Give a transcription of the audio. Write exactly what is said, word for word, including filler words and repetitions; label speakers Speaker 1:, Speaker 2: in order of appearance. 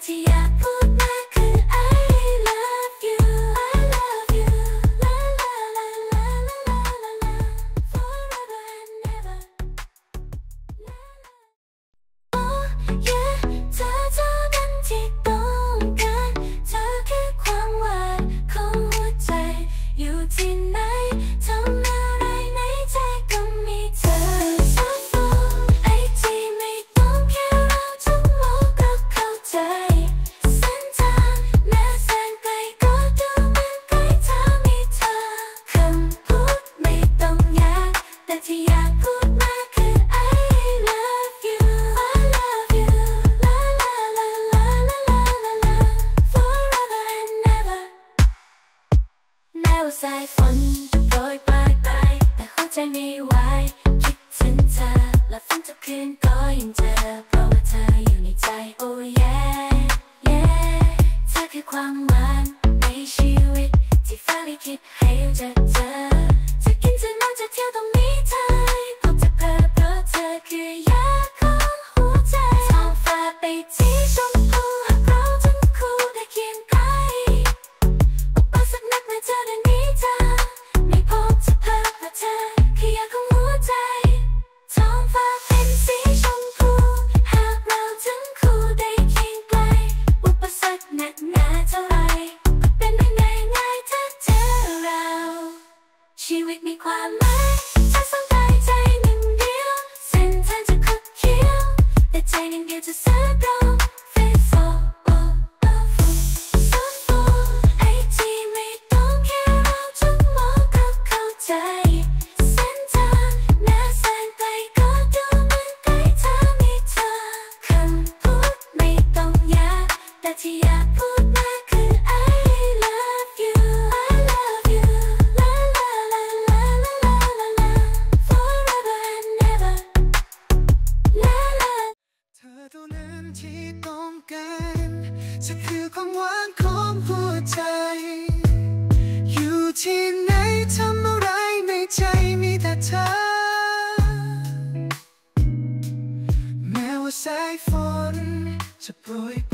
Speaker 1: ที่อยากพูดมาคือ I love you I love you la la la la la la la forever and never oh yeah เธอเท่านั้นที่ต้องการเธอคือความหวานของหัวใจอยู่ที่ไหนทำอะไรในใจก็มีเธอ so full ไอ้ที่ไม่ต้องแค่เราจะมองก็เข้าใจเส้นทางแม้แสนไกลก็ดูเหมือนใกล้ถ้ามีเธอคำพูดไม่ต้องยากแต่ที่อยากพูดมาคือ I love you I love you la la la la la la la la forever and never แม้ว่าสายฝนจะโปรยปลายไปแต่หัวใจไม่ไหวคิดถึงเธอและฝันทุกคืนก็ยังเจอเพราะว่าเธออยู่ในใจ oh yeah yeah เธอคือความหวานในชีวิตที่ฟ้าลิขิตให้จะเจอจะกินจะนอนจะเที่ยวต้องมีเธอพบจะเพ้อเพราะเธอคือยาของหัวใจท้องฟ้าไปที่ชมพูหากเราทั้งคู่ได้เคียงใกล้อุปสรรคหนักเมื่อเธอเดินหนีเธอไม่พบจะเพ้อเพราะเธอคือยาของหัวใจท้องฟ้าเป็นสีชมพูหากเราทั้งคู่ได้เคียงไกลอุปสรรคหนักหนาเท่าไรก็เป็นไปได้ง่ายถ้าเจอเราชีวิตมีความหมายถ้าสองใจใจหนึ่งเดียวเส้นทางจะคดเคี้ยวแต่ใจหนึ่งเดียวจะสานตรง faithful oh oh full so full ไอ้ที่ไม่ต้องแค่เราจะมองก็เข้าใจเส้นทางแม้แสนไกลก็ดูเหมือนใกล้ถ้ามีเธอคำพูดไม่ต้องยากแต่ที่อยากพูดมาคือ I love you I love you la la la la la la la forever and never la la
Speaker 2: เธอเท่านั้นที่ต้องการเธอคือความหวานของหัวใจอยู่ที่ไหนทำอะไรในใจมีแต่เธอแม้ว่าสายฝนจะโปรย